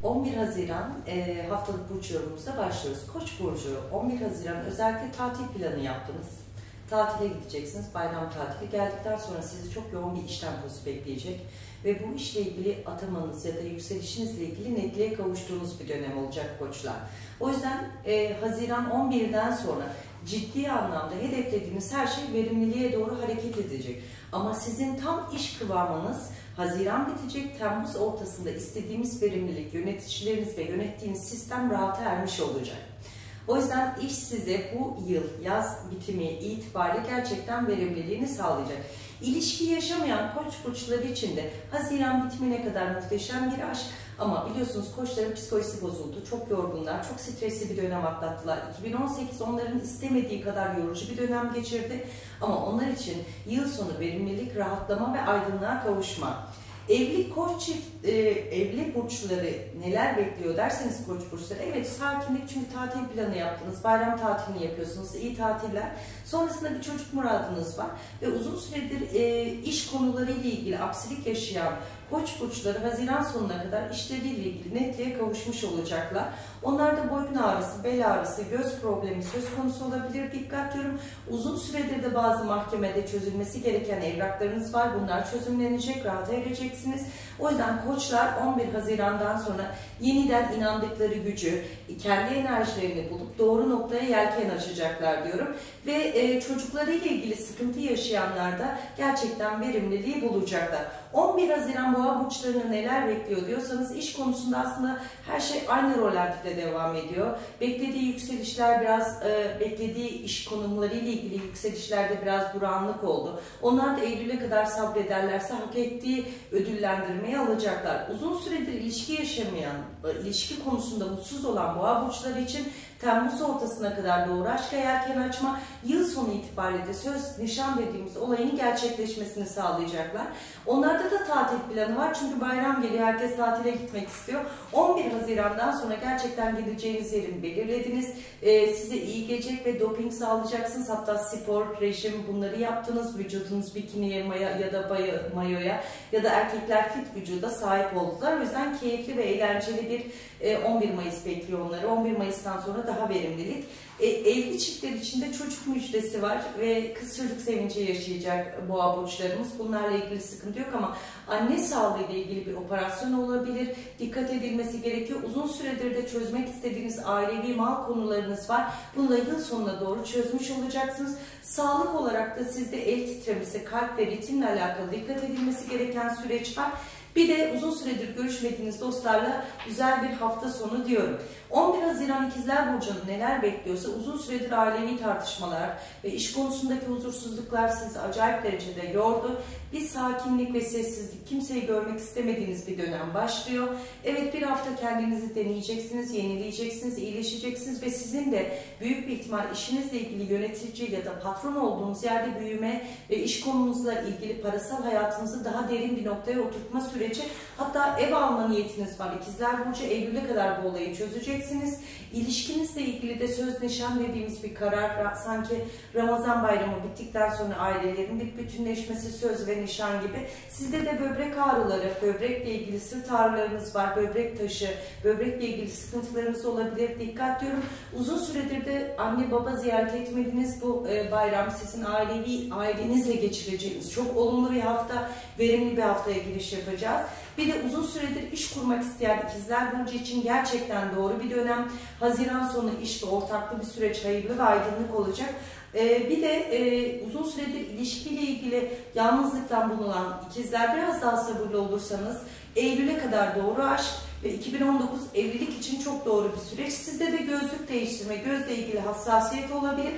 11 Haziran haftalık burç yorumumuza başlıyoruz. Koç burcu 11 Haziran özellikle tatil planı yaptınız. Tatile gideceksiniz. Bayram tatili geldikten sonra sizi çok yoğun bir iş temposu bekleyecek. Ve bu işle ilgili atamanız ya da yükselişinizle ilgili netliğe kavuştuğunuz bir dönem olacak koçlar. O yüzden Haziran 11'den sonra ciddi anlamda hedeflediğiniz her şey verimliliğe doğru hareket edecek. Ama sizin tam iş kıvamınız Haziran bitecek, Temmuz ortasında istediğimiz verimlilik, yöneticileriniz ve yönettiğiniz sistem rahata ermiş olacak. O yüzden iş size bu yıl yaz bitimi itibariyle gerçekten verimliliğini sağlayacak. İlişki yaşamayan koç burçları için de Haziran bitimine kadar muhteşem bir aşk. Ama biliyorsunuz koçların psikolojisi bozuldu. Çok yorgunlar, çok stresli bir dönem atlattılar. 2018 onların istemediği kadar yorucu bir dönem geçirdi. Ama onlar için yıl sonu verimlilik, rahatlama ve aydınlığa kavuşma. Evli koç çift, evli burçları neler bekliyor derseniz koç burçları, evet sakinlik, çünkü tatil planı yaptınız, bayram tatilini yapıyorsunuz, iyi tatiller. Sonrasında bir çocuk muradınız var ve uzun süredir iş konularıyla ilgili aksilik yaşayan koç burçları Haziran sonuna kadar işleriyle ilgili netliğe kavuşmuş olacaklar. Onlarda boyun ağrısı, bel ağrısı, göz problemi söz konusu olabilir. Dikkat diyorum. Uzun süredir de bazı mahkemede çözülmesi gereken evraklarınız var. Bunlar çözümlenecek, rahata ereceksiniz. O yüzden koçlar 11 Haziran'dan sonra yeniden inandıkları gücü, kendi enerjilerini bulup doğru noktaya yelken açacaklar diyorum. Ve çocuklarıyla ilgili sıkıntı yaşayanlar da gerçekten verimliliği bulacaklar. 11 Haziran boğa burçlarını neler bekliyor diyorsanız, iş konusunda aslında her şey aynı rolantide devam ediyor. Beklediği yükselişler biraz, beklediği iş konumlarıyla ilgili yükselişlerde biraz durağanlık oldu. Onlar da Eylül'e kadar sabrederlerse hak ettiği ödüllendirmeyi alacaklar. Uzun süredir ilişki yaşamayan, ilişki konusunda mutsuz olan boğa burçları için Temmuz ortasına kadar doğru aşka yelken açma, yıl sonu itibariyle de söz nişan dediğimiz olayın gerçekleşmesini sağlayacaklar. Onlarda da tatil planı var, çünkü bayram geliyor, herkes tatile gitmek istiyor. 11 Haziran'dan sonra gerçekten gideceğiniz yerini belirlediniz. Size iyi gelecek ve doping sağlayacaksınız. Hatta spor, rejim bunları yaptınız. Vücudunuz bikiniye ya da mayoya ya da erkekler fit vücuda sahip oldular. O yüzden keyifli ve eğlenceli bir 11 Mayıs bekliyor onları. 11 Mayıs'tan sonra daha verimlilik. Evli çiftler için de çocuk müjdesi var ve kız çocuk sevinci yaşayacak boğa burçlarımız. Bunlarla ilgili sıkıntı yok ama anne sağlığı ile ilgili bir operasyon olabilir. Dikkat edilmesi gerekiyor. Uzun süredir de çözmek istediğiniz ailevi mal konularınız var. Bunları yıl sonuna doğru çözmüş olacaksınız. Sağlık olarak da sizde el titremesi, kalp ve ritimle alakalı dikkat edilmesi gereken süreç var. Bir de uzun süredir görüşmediğiniz dostlarla güzel bir hafta sonu diyorum. 11 Haziran İkizler Burcu'nun neler bekliyorsa, uzun süredir ailevi tartışmalar ve iş konusundaki huzursuzluklar sizi acayip derecede yordu. Bir sakinlik ve sessizlik, kimseyi görmek istemediğiniz bir dönem başlıyor. Evet, bir hafta kendinizi deneyeceksiniz, yenileyeceksiniz, iyileşeceksiniz ve sizin de büyük bir ihtimal işinizle ilgili yönetici ya da patron olduğunuz yerde büyüme ve iş konunuzla ilgili parasal hayatınızı daha derin bir noktaya oturtma süreci, hatta ev alma niyetiniz var. İkizler Burcu Eylül'e kadar bu olayı çözeceksiniz. İlişkinizle ilgili de söz nişan dediğimiz bir karar, sanki Ramazan bayramı bittikten sonra ailelerin bir bütünleşmesi, söz ve nişan gibi. Sizde de böbrek ağrıları, böbrekle ilgili sırt ağrılarınız var, böbrek taşı, böbrekle ilgili sıkıntılarınız olabilir. Dikkat diyorum. Uzun süredir de anne baba ziyaret etmediniz. Bu bayram sizin ailenizle geçireceğiniz çok olumlu bir hafta, verimli bir haftaya giriş yapacağız. Bir de uzun süredir iş kurmak isteyen İkizler Burcu için gerçekten doğru bir dönem. Haziran sonu iş ve ortaklı bir süreç, hayırlı ve aydınlık olacak. Bir de uzun süredir ilişkiyle ilgili yalnızlıktan bulunan ikizler, biraz daha sabırlı olursanız Eylül'e kadar doğru aşk ve 2019 evlilik için çok doğru bir süreç. Sizde de gözlük değiştirme, gözle ilgili hassasiyet olabilir.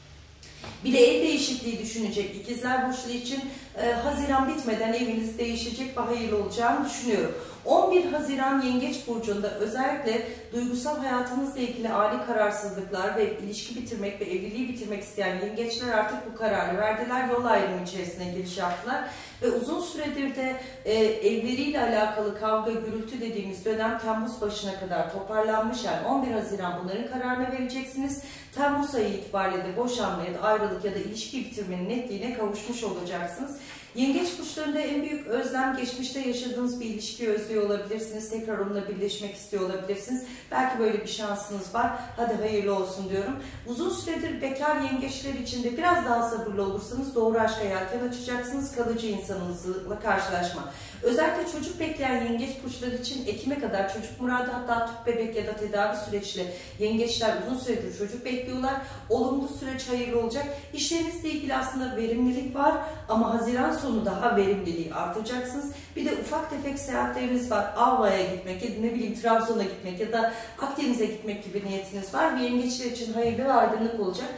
Bir de ev değişikliği düşünecek İkizler Burçları için Haziran bitmeden eviniz değişecek ve hayırlı olacağını düşünüyorum. 11 Haziran Yengeç Burcu'nda özellikle duygusal hayatınızla ilgili ani kararsızlıklar ve ilişki bitirmek ve evliliği bitirmek isteyen yengeçler artık bu kararı verdiler. Yol ayrımı içerisine giriş yaptılar. Ve uzun süredir de evleriyle alakalı kavga, gürültü dediğimiz dönem Temmuz başına kadar toparlanmış. Yani 11 Haziran bunların kararını vereceksiniz. Temmuz ayı itibariyle de boşanma ya da ayrılık ya da ilişki bitirmenin netliğine kavuşmuş olacaksınız. Yengeç burçlarında en büyük özlem, geçmişte yaşadığınız bir ilişkiyi özlüyor olabilirsiniz. Tekrar onunla birleşmek istiyor olabilirsiniz. Belki böyle bir şansınız var. Hadi hayırlı olsun diyorum. Uzun süredir bekar yengeçler için de biraz daha sabırlı olursanız doğru aşka yelken açacaksınız. Kalıcı insanınızla karşılaşma. Özellikle çocuk bekleyen yengeç burçları için Ekim'e kadar çocuk muradı, hatta tüp bebek ya da tedavi süreçli yengeçler uzun süredir çocuk bekliyorlar. Olumlu süreç hayırlı olacak. İşlerinizle ilgili aslında verimlilik var ama Haziran sonu daha verimliliği artacaksınız. Bir de ufak tefek seyahatleriniz var. Avva'ya gitmek ya da ne bileyim Trabzon'a gitmek ya da Akdeniz'e gitmek gibi niyetiniz var. Bir yengeçler için hayırlı ve aydınlık olacak.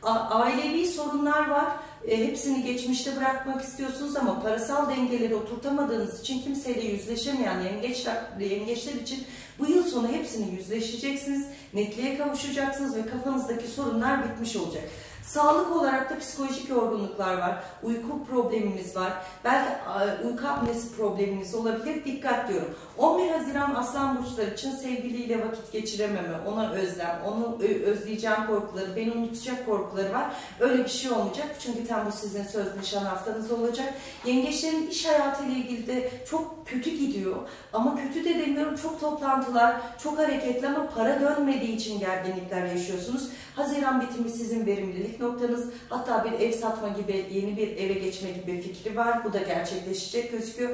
Ailevi sorunlar var. Hepsini geçmişte bırakmak istiyorsunuz ama parasal dengeleri oturtamadığınız için kimseyle yüzleşemeyen yengeçler için bu yıl sonu hepsini yüzleşeceksiniz. Netliğe kavuşacaksınız ve kafanızdaki sorunlar bitmiş olacak. Sağlık olarak da psikolojik yorgunluklar var. Uyku problemimiz var. Belki uyku apnesi problemimiz olabilir. Dikkat diyorum. 11 Haziran Aslan burçları için sevgiliyle vakit geçirememe, ona özlem, onu özleyeceğim korkuları, beni unutacak korkuları var. Öyle bir şey olmayacak. Çünkü Temmuz sizin söz nişan haftanız olacak. Yengeçlerin iş hayatıyla ilgili de çok kötü gidiyor. Ama kötü de demiyorum. Çok toplantılar, çok hareketli ama para dönmediği için gerginlikler yaşıyorsunuz. Haziran bitimi sizin verimlilik noktanız. Hatta bir ev satma gibi, yeni bir eve geçme gibi fikri var. Bu da gerçekleşecek gözüküyor.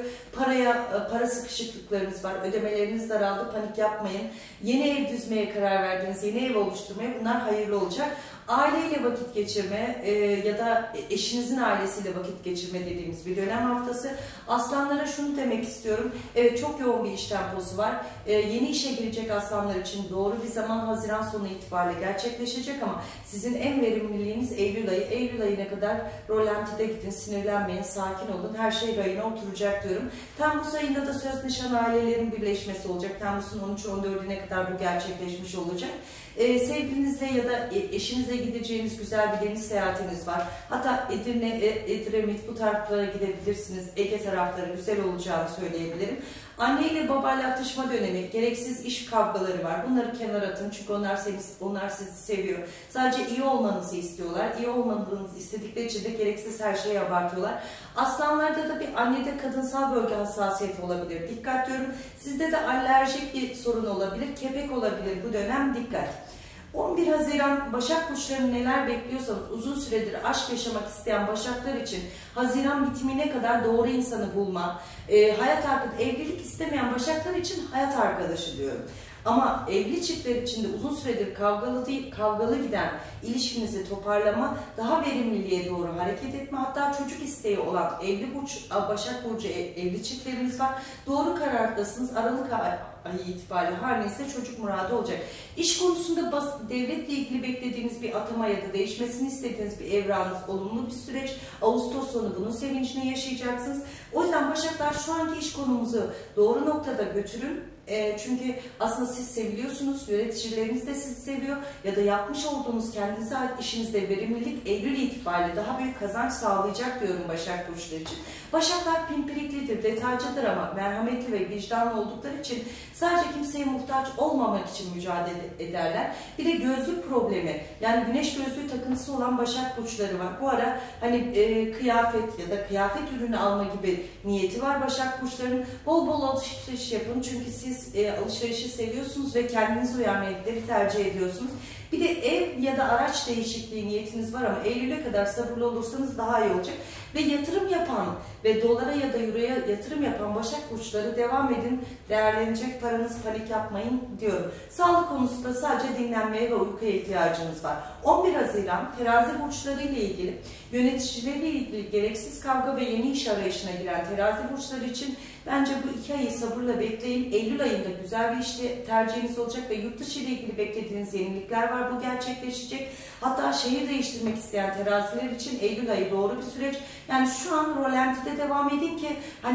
Para sıkışıklıklarınız var. Ödemeleriniz daraldı. Panik yapmayın. Yeni ev düzmeye karar verdiniz. Yeni ev oluşturmaya, bunlar hayırlı olacak. Aileyle vakit geçirme ya da eşinizin ailesiyle vakit geçirme dediğimiz bir dönem haftası. Aslanlara şunu demek istiyorum. Evet, çok yoğun bir iş temposu var. Yeni işe girecek aslanlar için doğru bir zaman Haziran sonu itibariyle gerçekleşecek ama sizin en verimliliğiniz Eylül ayı. Eylül ayına kadar rolantide gidin, sinirlenmeyin, sakin olun. Her şey rayına oturacak diyorum. Temmuz ayında da söz nişan ailelerin birleşmesi olacak. Temmuz'un 13-14'üne kadar bu gerçekleşmiş olacak. Sevgilinizle ya da eşinizle gideceğiniz güzel bir deniz seyahatiniz var. Hatta Edirne, Edremit bu taraflara gidebilirsiniz. Ege tarafları güzel olacağını söyleyebilirim. Anne ile babayla atışma dönemi, gereksiz iş kavgaları var. Bunları kenara atın çünkü onlar sizi seviyor. Sadece iyi olmanızı istiyorlar. İyi olmanızı istedikleri için de gereksiz her şeyi abartıyorlar. Aslanlarda da bir annede kadınsal bölge hassasiyeti olabilir. Dikkat diyorum. Sizde de alerjik bir sorun olabilir. Kepek olabilir bu dönem. Dikkat. 11 Haziran Başak burçlarını neler bekliyorsanız uzun süredir aşk yaşamak isteyen Başaklar için Haziran bitimine kadar doğru insanı bulma, evlilik istemeyen Başaklar için hayat arkadaşı diyorum. Ama evli çiftler için de uzun süredir kavgalı giden ilişkinizi toparlama, daha verimliliğe doğru hareket etme, hatta çocuk isteği olan Başak Burcu evli çiftlerimiz var. Doğru karardasınız. Aralık ayı itibariyle her neyse çocuk muradı olacak. İş konusunda devletle ilgili beklediğiniz bir atama ya da değişmesini istediğiniz bir evrağınız olumlu bir süreç. Ağustos sonu bunun sevincini yaşayacaksınız. O yüzden Başaklar şu anki iş konumuzu doğru noktada götürün. Çünkü aslında siz seviliyorsunuz, yöneticileriniz de sizi seviyor ya da yapmış olduğunuz kendinize ait işinizde verimlilik Eylül itibariyle daha büyük kazanç sağlayacak diyorum Başak burçları için. Başaklar pimpiriklidir, detaycıdır ama merhametli ve vicdanlı oldukları için sadece kimseye muhtaç olmamak için mücadele ederler. Bir de gözlük problemi, yani güneş gözlüğü takıntısı olan Başak burçları var. Bu ara hani kıyafet ya da kıyafet ürünü alma gibi niyeti var Başak burçlarının. Bol bol alışveriş yapın çünkü siz alışverişi seviyorsunuz ve kendinizi uyarmayı tercih ediyorsunuz. Bir de ev ya da araç değişikliği niyetiniz var ama Eylül'e kadar sabırlı olursanız daha iyi olacak. Ve yatırım yapan ve dolara ya da euroya yatırım yapan Başak burçları devam edin. Değerlenecek paranız, panik yapmayın diyorum. Sağlık konusunda sadece dinlenmeye ve uykuya ihtiyacınız var. 11 Haziran terazi burçları ile ilgili, yöneticileriyle ilgili gereksiz kavga ve yeni iş arayışına giren terazi burçları için bence bu 2 ayı sabırla bekleyin. Eylül ayında güzel bir işte tercihiniz olacak ve yurt dışı ile ilgili beklediğiniz yenilikler var. Bu gerçekleşecek. Hatta şehir değiştirmek isteyen teraziler için Eylül ayı doğru bir süreç. Yani şu an rolantide devam edin ki hani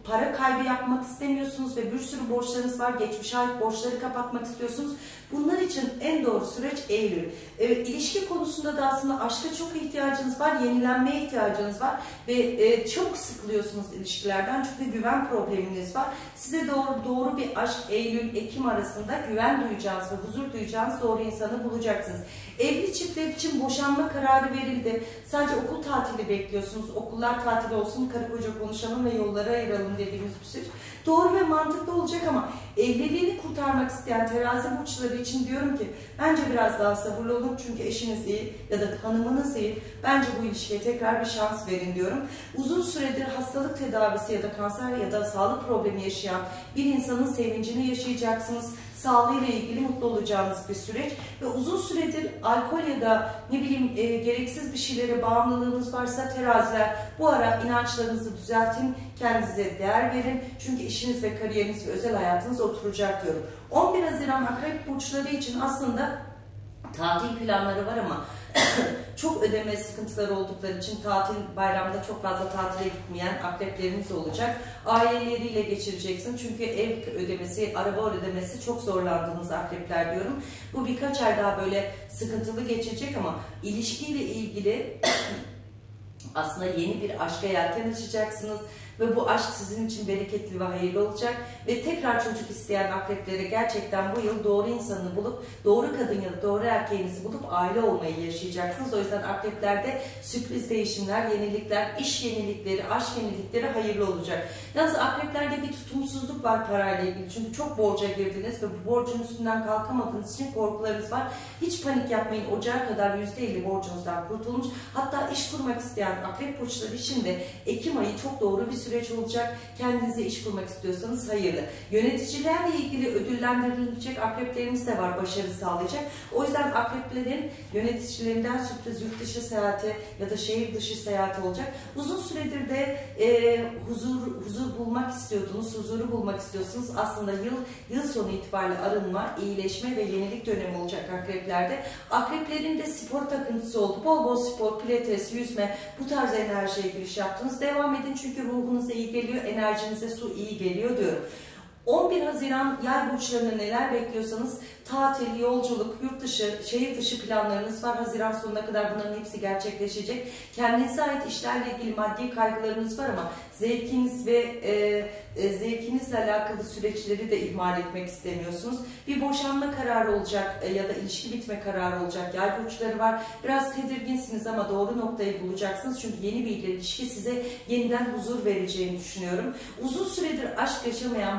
para kaybı yapmak istemiyorsunuz ve bir sürü borçlarınız var. Geçmişe ait borçları kapatmak istiyorsunuz. Bunlar için en doğru süreç Eylül. Evet, ilişki konusunda da aslında aşka çok ihtiyacınız var, yenilenmeye ihtiyacınız var ve çok sıkılıyorsunuz ilişkilerden çünkü güven probleminiz var. Size doğru bir aşk Eylül-Ekim arasında güven duyacağınız ve huzur duyacağınız doğru insanı bulacaksınız. Evli çiftler için boşanma kararı verildi. Sadece okul tatili bekliyorsunuz. Okullar tatil olsun, karı koca konuşalım ve yollara ayıralım dediğimiz bir süreç. Doğru ve mantıklı olacak ama evliliğini kurtarmak isteyen terazi burçları için diyorum ki bence biraz daha sabırlı olun çünkü eşiniz iyi ya da hanımınız iyi. Bence bu ilişkiye tekrar bir şans verin diyorum. Uzun süredir hastalık tedavisi ya da kanser ya da sağlık problemi yaşayan bir insanın sevincini yaşayacaksınız. Sağlığıyla ilgili mutlu olacağınız bir süreç ve uzun süredir alkol ya da ne bileyim gereksiz bir şeylere bağımlılığınız varsa teraziler bu ara inançlarınızı düzeltin, kendinize değer verin çünkü işiniz ve kariyeriniz ve özel hayatınız oturacak diyorum. 11 Haziran Akrep burçları için aslında tatil planları var ama çok ödeme sıkıntıları oldukları için bayramda çok fazla tatile gitmeyen akrepleriniz olacak. Aileleriyle geçireceksin çünkü ev ödemesi, araba ödemesi çok zorlandığınız akrepler diyorum. Bu birkaç ay daha böyle sıkıntılı geçecek ama ilişkiyle ilgili aslında yeni bir aşka yelken açacaksınız. Ve bu aşk sizin için bereketli ve hayırlı olacak. Ve tekrar çocuk isteyen akreplere gerçekten bu yıl doğru insanını bulup, doğru kadın ya da doğru erkeğinizi bulup aile olmayı yaşayacaksınız. O yüzden akreplerde sürpriz değişimler, yenilikler, iş yenilikleri, aşk yenilikleri hayırlı olacak. Yalnız akreplerde bir tutumsuzluk var parayla ilgili. Çünkü çok borca girdiniz ve bu borcun üstünden kalkamadığınız için korkularınız var. Hiç panik yapmayın. Ocağa kadar %50 borcunuzdan kurtulmuş. Hatta iş kurmak isteyen akrep burçları için de Ekim ayı çok doğru bir süreç olacak. Kendinize iş kurmak istiyorsanız hayırlı. Yöneticilerle ilgili ödüllendirilecek akreplerimiz de var, başarı sağlayacak. O yüzden akreplerin yöneticilerinden sürpriz yurt dışı seyahati ya da şehir dışı seyahati olacak. Uzun süredir de huzur bulmak istiyordunuz, huzuru bulmak istiyorsunuz. Aslında yıl sonu itibariyle arınma, iyileşme ve yenilik dönemi olacak akreplerde. Akreplerin de spor takıntısı oldu. Bol bol spor, pilates, yüzme, bu tarz enerjiye giriş yaptınız. Devam edin çünkü ruhunuza iyi geliyor, enerjinize su iyi geliyor diyorum. 11 Haziran yay burçlarını neler bekliyorsanız tatil, yolculuk, yurt dışı, şehir dışı planlarınız var. Haziran sonuna kadar bunların hepsi gerçekleşecek. Kendinize ait işlerle ilgili maddi kaygılarınız var ama zevkiniz ve zevkinizle alakalı süreçleri de ihmal etmek istemiyorsunuz. Bir boşanma kararı olacak ya da ilişki bitme kararı olacak. Yay burçları var. Biraz tedirginsiniz ama doğru noktayı bulacaksınız. Çünkü yeni bir ilişki size yeniden huzur vereceğini düşünüyorum. Uzun süredir aşk yaşamayan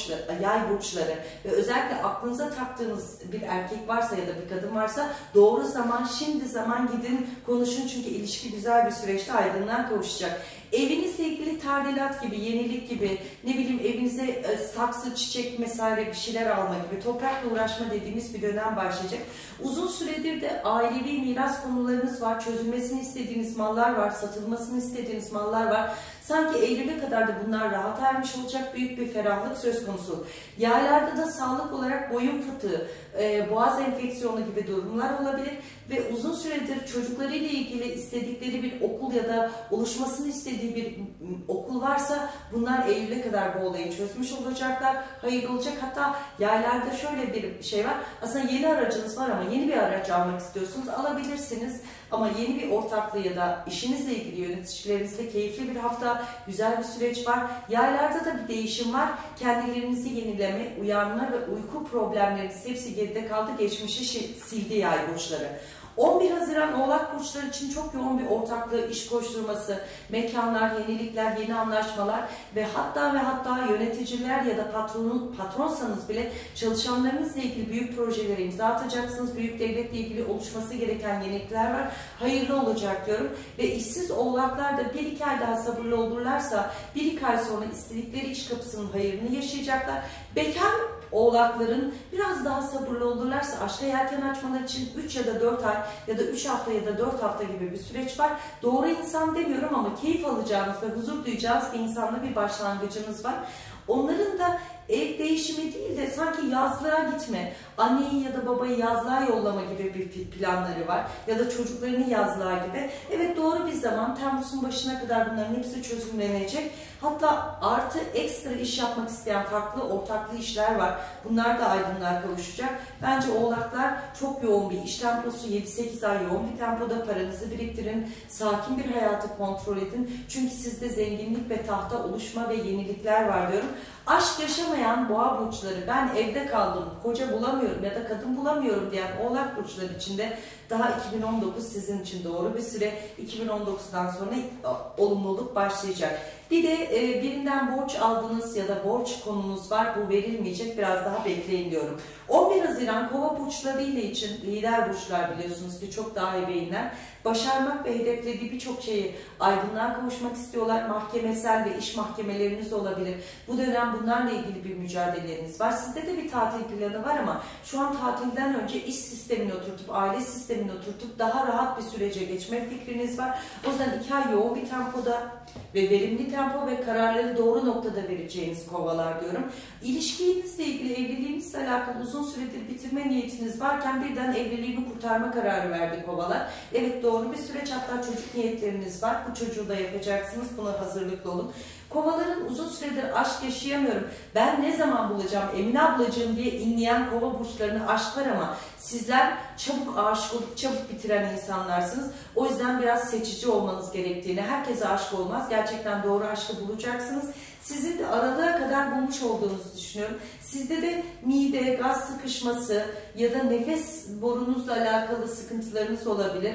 yay burçları ve özellikle aklınıza taktığınız bir erkek varsa ya da bir kadın varsa doğru zaman, şimdi zaman gidin konuşun çünkü ilişki güzel bir süreçte aydınlığa kavuşacak. Evinizle ilgili tadilat gibi, yenilik gibi, ne bileyim evinize saksı, çiçek vesaire bir şeyler alma gibi, toprakla uğraşma dediğimiz bir dönem başlayacak. Uzun süredir de ailevi miras konularınız var, çözülmesini istediğiniz mallar var, satılmasını istediğiniz mallar var. Sanki Eylül'e kadar da bunlar rahat ermiş olacak, büyük bir ferahlık söz konusu. Yaylarda da sağlık olarak boyun fıtığı, boğaz enfeksiyonu gibi durumlar olabilir ve uzun süredir çocuklarıyla ilgili istedikleri bir okul ya da oluşmasını istediği bir okul varsa bunlar Eylül'e kadar bu olayı çözmüş olacaklar, hayırlı olacak. Hatta yaylarda şöyle bir şey var, aslında yeni aracınız var ama yeni bir araç almak istiyorsunuz, alabilirsiniz. Ama yeni bir ortaklığı ya da işinizle ilgili yöneticilerinizle keyifli bir hafta, güzel bir süreç var. Yaylarda da bir değişim var. Kendilerinizi yenileme, uyanma ve uyku problemleriniz hepsi geride kaldı. Geçmişi sildi yay burçları. 11 Haziran Oğlak burçları için çok yoğun bir ortaklığı, iş koşturması, mekanlar, yenilikler, yeni anlaşmalar ve hatta yöneticiler ya da patronsanız bile çalışanlarınızla ilgili büyük projelere imza atacaksınız. Büyük devletle ilgili oluşması gereken yenilikler var. Hayırlı olacak diyorum. Ve işsiz oğlaklar da 1-2 ay daha sabırlı olurlarsa 1-2 ay sonra istedikleri iş kapısının hayırını yaşayacaklar. Bekar oğlakların biraz daha sabırlı olurlarsa aşka yelken açmaları için 3 ya da 4 ay ya da 3 hafta ya da 4 hafta gibi bir süreç var. Doğru insan demiyorum ama keyif alacağınız ve huzur duyacağınız bir insanla bir başlangıcınız var. Onların da ev değişimi değil de sanki yazlığa gitme, anneyi ya da babayı yazlığa yollama gibi bir planları var. Ya da çocuklarını yazlığa gibi. Evet doğru bir zaman, Temmuz'un başına kadar bunların hepsi çözümlenecek. Hatta artı ekstra iş yapmak isteyen farklı ortaklı işler var. Bunlar da aydınlığa kavuşacak. Bence oğlaklar çok yoğun bir iş temposu, 7-8 ay yoğun bir tempoda paranızı biriktirin, sakin bir hayatı kontrol edin. Çünkü sizde zenginlik ve tahta oluşma ve yenilikler var diyorum. Aşk yaşamayan boğa burçları, ben evde kaldım, koca bulamıyorum ya da kadın bulamıyorum diyen oğlak burçları için de daha 2019 sizin için doğru bir süre. 2019'dan sonra olumluluk başlayacak. Bir de birinden borç aldınız ya da borç konunuz var, bu verilmeyecek, biraz daha bekleyin diyorum. 11 Haziran Kova burçları ile için lider burçlar, biliyorsunuz ki çok daha ebeğinler. Başarmak ve hedeflediği birçok şeyi aydınlığa kavuşmak istiyorlar. Mahkemesel ve iş mahkemeleriniz olabilir. Bu dönem bunlarla ilgili bir mücadeleniz var. Sizde de bir tatil planı var ama şu an tatilden önce iş sistemini oturtup, aile sistemini oturtup daha rahat bir sürece geçme fikriniz var. O yüzden 2 ay yoğun bir tempoda ve verimli tempo ve kararları doğru noktada vereceğiniz kovalar diyorum. İlişkinizle ilgili, evliliğinizle alakalı uzun süredir bitirme niyetiniz varken birden evliliğimi kurtarma kararı verdi kovalar. Evet, doğru bir süreç, hatta çocuk niyetleriniz var. Bu çocuğu da yapacaksınız. Buna hazırlıklı olun. Kovaların uzun süredir aşk yaşayamıyorum, ben ne zaman bulacağım Emine ablacığım diye inleyen kova burçlarını aşk var ama sizler çabuk aşık olup çabuk bitiren insanlarsınız. O yüzden biraz seçici olmanız gerektiğini, herkese aşık olmaz, gerçekten doğru aşkı bulacaksınız. Sizin de aralığa kadar bulmuş olduğunuzu düşünüyorum. Sizde de mide, gaz sıkışması ya da nefes borunuzla alakalı sıkıntılarınız olabilir.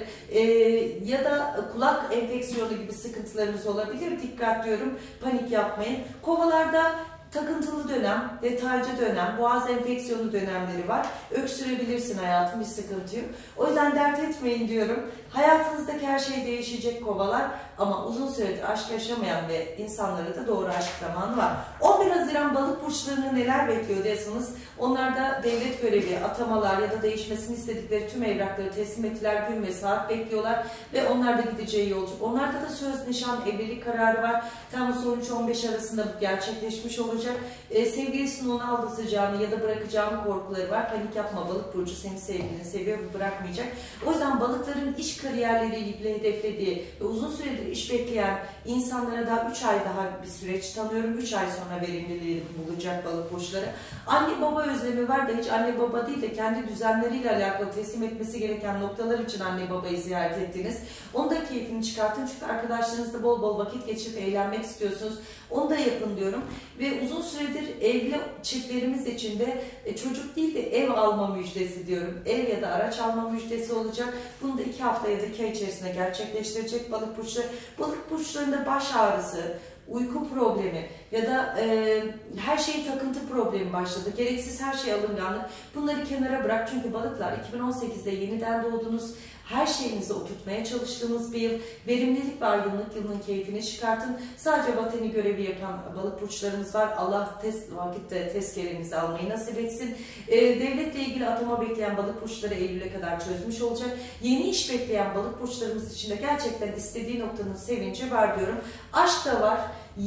Ya da kulak enfeksiyonu gibi sıkıntılarınız olabilir. Dikkat diyorum, panik yapmayın. Kovalarda takıntılı dönem, detaycı dönem, boğaz enfeksiyonu dönemleri var. Öksürebilirsin hayatım, bir sıkıntı yok. O yüzden dert etmeyin diyorum. Hayatınızdaki her şey değişecek kovalar ama uzun süredir aşk yaşamayan ve insanlara da doğru aşk zamanı var. 11 Haziran balık burçlarını neler bekliyor diyorsanız, onlar da devlet görevi, atamalar ya da değişmesini istedikleri tüm evrakları teslim ettiler, gün ve saat bekliyorlar ve onlar da gideceği yolculuk. Onlarda da söz, nişan, evlilik kararı var. Temmuz 13-15 arasında bu gerçekleşmiş olacak. Sevgilisinin onu aldatacağını ya da bırakacağını korkuları var. Panik yapma, balık burcu seni sevdiğini seviyor ve bırakmayacak. O yüzden balıkların iş kariyerleriyle ilgili hedeflediği ve uzun süredir iş bekleyen insanlara daha 3 ay daha bir süreç tanıyorum. 3 ay sonra verimliliği bulacak balık burçları. Anne baba özlemi var da hiç anne baba değil de kendi düzenleriyle alakalı teslim etmesi gereken noktalar için anne babayı ziyaret ettiniz. Onun da keyfini çıkartın çünkü arkadaşlarınızla bol bol vakit geçirip eğlenmek istiyorsunuz. Onu da yapın diyorum. Ve uzun süredir evli çiftlerimiz için de çocuk değil de ev alma müjdesi diyorum. Ev ya da araç alma müjdesi olacak. Bunu da 2 hafta ya da 2 ay içerisinde gerçekleştirecek balık burçları. Balık burçlarında baş ağrısı, uyku problemi ya da her şey takıntı problemi başladı. Gereksiz her şey alınganlık. Bunları kenara bırak çünkü balıklar 2018'de yeniden doğdunuz. Her şeyinizi oturtmaya çalıştığınız bir yıl. Verimlilik ve aydınlık yılının keyfini çıkartın. Sadece vatani görevi yapan balık burçlarımız var. Allah vakitte tezkerenizi almayı nasip etsin. Devletle ilgili atama bekleyen balık burçları Eylül'e kadar çözmüş olacak. Yeni iş bekleyen balık burçlarımız için de gerçekten istediği noktanın sevinci var diyorum. Aşk da var,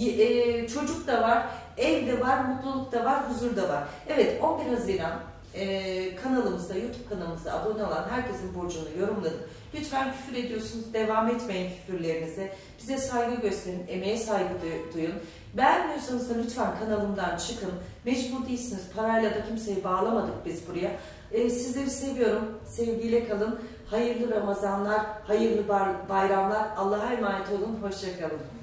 çocuk da var, ev de var, mutluluk da var, huzur da var. Evet, 11 Haziran kanalımızda, YouTube kanalımızda abone olan herkesin burcunu yorumladım. Lütfen küfür ediyorsunuz, devam etmeyin küfürlerinize. Bize saygı gösterin, emeğe saygı duyun. Beğenmiyorsanız da lütfen kanalımdan çıkın. Mecbur değilsiniz, parayla da kimseyi bağlamadık biz buraya. Sizleri seviyorum, sevgiyle kalın. Hayırlı Ramazanlar, hayırlı bayramlar. Allah'a emanet olun, hoşça kalın.